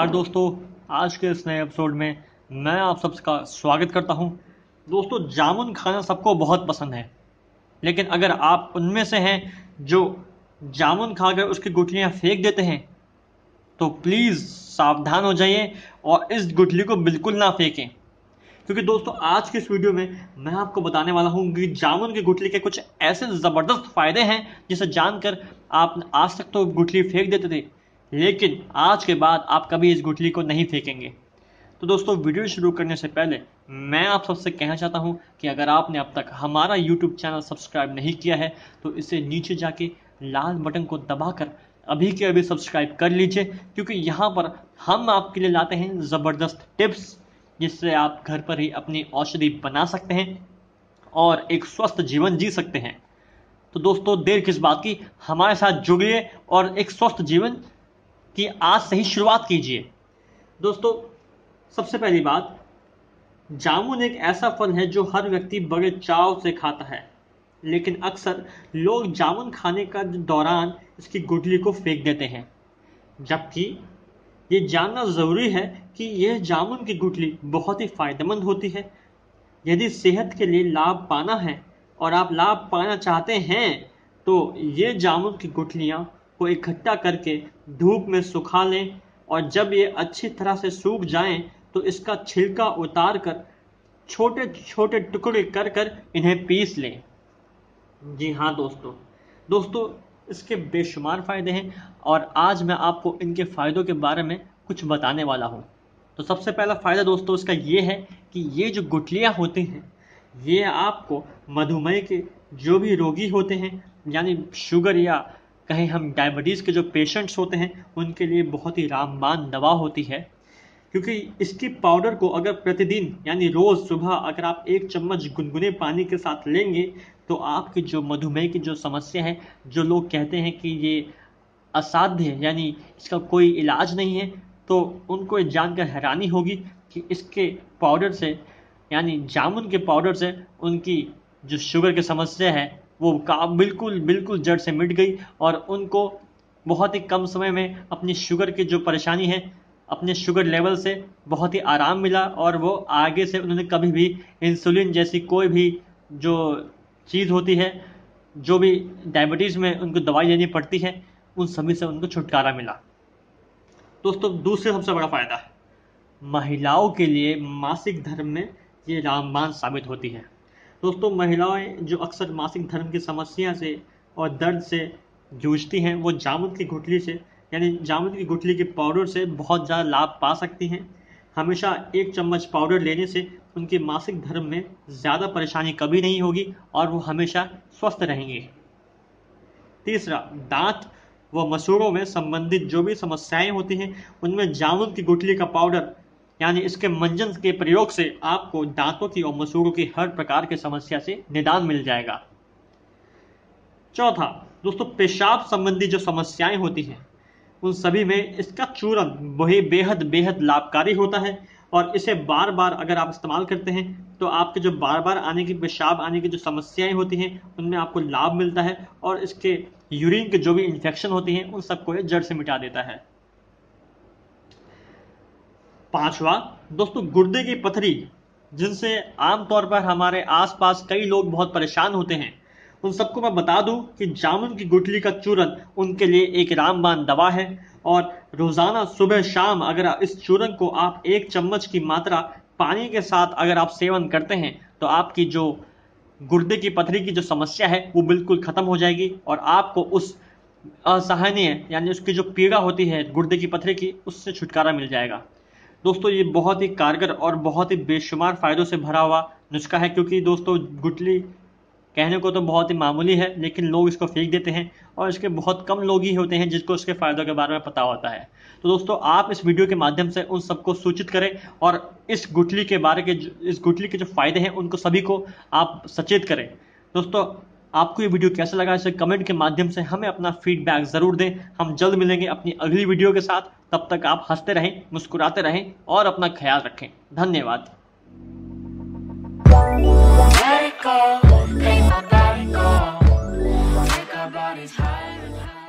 नमस्कार दोस्तों, आज के इस नए एपिसोड में मैं आप सबका स्वागत करता हूं। दोस्तों, जामुन खाना सबको बहुत पसंद है, लेकिन अगर आप उनमें से हैं जो जामुन खाकर उसकी गुठलियां फेंक देते हैं तो प्लीज़ सावधान हो जाइए और इस गुठली को बिल्कुल ना फेंकें। क्योंकि दोस्तों, आज की इस वीडियो में मैं आपको बताने वाला हूं कि जामुन की गुठली के कुछ ऐसे ज़बरदस्त फ़ायदे हैं जिसे जानकर आप आज तक तो गुठली फेंक देते थे, लेकिन आज के बाद आप कभी इस गुठली को नहीं फेंकेंगे। तो दोस्तों, वीडियो शुरू करने से पहले मैं आप सबसे कहना चाहता हूं कि अगर आपने अब तक हमारा यूट्यूब चैनल सब्सक्राइब नहीं किया है तो इसे नीचे जाके लाल बटन को दबाकर अभी के अभी सब्सक्राइब कर लीजिए, क्योंकि यहाँ पर हम आपके लिए लाते हैं ज़बरदस्त टिप्स जिससे आप घर पर ही अपनी औषधि बना सकते हैं और एक स्वस्थ जीवन जी सकते हैं। तो दोस्तों, देर किस बात की, हमारे साथ जुड़िए और एक स्वस्थ जीवन की आज से ही शुरुआत कीजिए। दोस्तों, सबसे पहली बात, जामुन एक ऐसा फल है जो हर व्यक्ति बड़े चाव से खाता है, लेकिन अक्सर लोग जामुन खाने का दौरान इसकी गुठली को फेंक देते हैं, जबकि ये जानना ज़रूरी है कि यह जामुन की गुठली बहुत ही फायदेमंद होती है। यदि सेहत के लिए लाभ पाना है और आप लाभ पाना चाहते हैं तो ये जामुन की गुठलियाँ को इकट्ठा करके धूप में सुखा लें और जब ये अच्छी तरह से सूख जाएं तो इसका छिलका उतार कर छोटे छोटे टुकड़े कर कर इन्हें पीस लें। जी हाँ दोस्तों, इसके बेशुमार फ़ायदे हैं और आज मैं आपको इनके फ़ायदों के बारे में कुछ बताने वाला हूँ। तो सबसे पहला फ़ायदा दोस्तों इसका ये है कि ये जो गुठलियाँ होती हैं ये आपको मधुमेह के जो भी रोगी होते हैं, यानी शुगर या कहें हम डायबिटीज़ के जो पेशेंट्स होते हैं, उनके लिए बहुत ही रामबाण दवा होती है। क्योंकि इसकी पाउडर को अगर प्रतिदिन यानी रोज़ सुबह अगर आप 1 चम्मच गुनगुने पानी के साथ लेंगे तो आपकी जो मधुमेह की जो समस्या है, जो लोग कहते हैं कि ये असाध्य है यानी इसका कोई इलाज नहीं है, तो उनको ये जानकर हैरानी होगी कि इसके पाउडर से यानी जामुन के पाउडर से उनकी जो शुगर की समस्या है वो बिल्कुल जड़ से मिट गई और उनको बहुत ही कम समय में अपनी शुगर की जो परेशानी है, अपने शुगर लेवल से बहुत ही आराम मिला और वो आगे से उन्होंने कभी भी इंसुलिन जैसी कोई भी जो चीज़ होती है, जो भी डायबिटीज़ में उनको दवाई लेनी पड़ती है, उन सभी से उनको छुटकारा मिला। दोस्तों, दूसरे सबसे बड़ा फ़ायदा, महिलाओं के लिए मासिक धर्म में ये रामबाण साबित होती है। दोस्तों, महिलाएं जो अक्सर मासिक धर्म की समस्या से और दर्द से जूझती हैं, वो जामुन की गुठली से यानी जामुन की गुठली के पाउडर से बहुत ज़्यादा लाभ पा सकती हैं। हमेशा 1 चम्मच पाउडर लेने से उनके मासिक धर्म में ज़्यादा परेशानी कभी नहीं होगी और वो हमेशा स्वस्थ रहेंगे। तीसरा, दांत व मसूड़ों में संबंधित जो भी समस्याएं होती हैं, उनमें जामुन की गुठली का पाउडर यानी इसके मंजन के प्रयोग से आपको दांतों की और मसूड़ों की हर प्रकार की समस्या से निदान मिल जाएगा। चौथा दोस्तों, पेशाब संबंधी जो समस्याएं होती हैं उन सभी में इसका चूर्ण वही बेहद लाभकारी होता है और इसे बार बार अगर आप इस्तेमाल करते हैं तो आपके जो बार बार आने की पेशाब आने की जो समस्याएं होती हैं उनमें आपको लाभ मिलता है और इसके यूरिन के जो भी इन्फेक्शन होती हैं उन सबको ये जड़ से मिटा देता है। पांचवा दोस्तों, गुर्दे की पथरी, जिनसे आमतौर पर हमारे आसपास कई लोग बहुत परेशान होते हैं, उन सबको मैं बता दूं कि जामुन की गुठली का चूर्ण उनके लिए एक रामबाण दवा है और रोजाना सुबह शाम अगर इस चूर्ण को आप 1 चम्मच की मात्रा पानी के साथ अगर आप सेवन करते हैं तो आपकी जो गुर्दे की पथरी की जो समस्या है वो बिल्कुल खत्म हो जाएगी और आपको उस असहनीय यानी उसकी जो पीड़ा होती है गुर्दे की पथरी की, उससे छुटकारा मिल जाएगा। दोस्तों, ये बहुत ही कारगर और बहुत ही बेशुमार फ़ायदों से भरा हुआ नुस्खा है, क्योंकि दोस्तों गुठली कहने को तो बहुत ही मामूली है, लेकिन लोग इसको फेंक देते हैं और इसके बहुत कम लोग ही होते हैं जिसको इसके फ़ायदों के बारे में पता होता है। तो दोस्तों, आप इस वीडियो के माध्यम से उन सबको सूचित करें और इस गुठली के जो फ़ायदे हैं उनको सभी को आप सचेत करें। दोस्तों, आपको ये वीडियो कैसा लगा इसे कमेंट के माध्यम से हमें अपना फीडबैक ज़रूर दें। हम जल्द मिलेंगे अपनी अगली वीडियो के साथ। तब तक आप हंसते रहें, मुस्कुराते रहें और अपना ख्याल रखें। धन्यवाद। Let it go, make my body go, take our bodies higher and higher.